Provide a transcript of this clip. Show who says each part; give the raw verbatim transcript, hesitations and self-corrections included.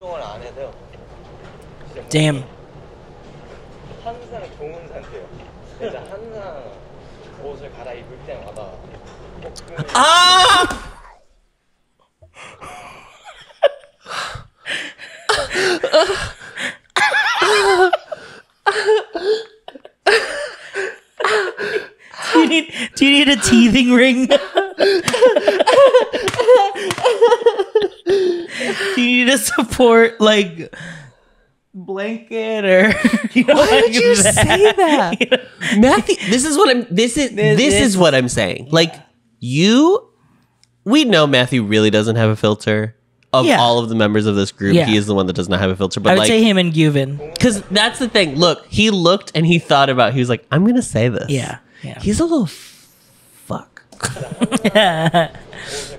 Speaker 1: Damn.
Speaker 2: 항상 좋은 상태예요. 그래서 항상 옷을 갈아입을 때마다
Speaker 3: 아!
Speaker 1: Do you need, do you need a teething ring? Do you need a support, like, blanket or... You know,
Speaker 3: Why
Speaker 1: like
Speaker 3: would you
Speaker 1: that?
Speaker 3: say that? Matthew, this is what I'm, this is, this,
Speaker 1: This-
Speaker 3: is what I'm saying. Like, you, we know Matthew really doesn't have a filter. Of
Speaker 1: Yeah.
Speaker 3: all of the members of this group,
Speaker 1: Yeah.
Speaker 3: he is the one that does not have a filter. But
Speaker 1: I would
Speaker 3: like,
Speaker 1: say him and Gyuvin.
Speaker 3: because that's the thing. Look, he looked and he thought about. He was like, "I'm gonna say this."
Speaker 1: Yeah, yeah.
Speaker 3: He's a little f- fuck.
Speaker 2: 옷을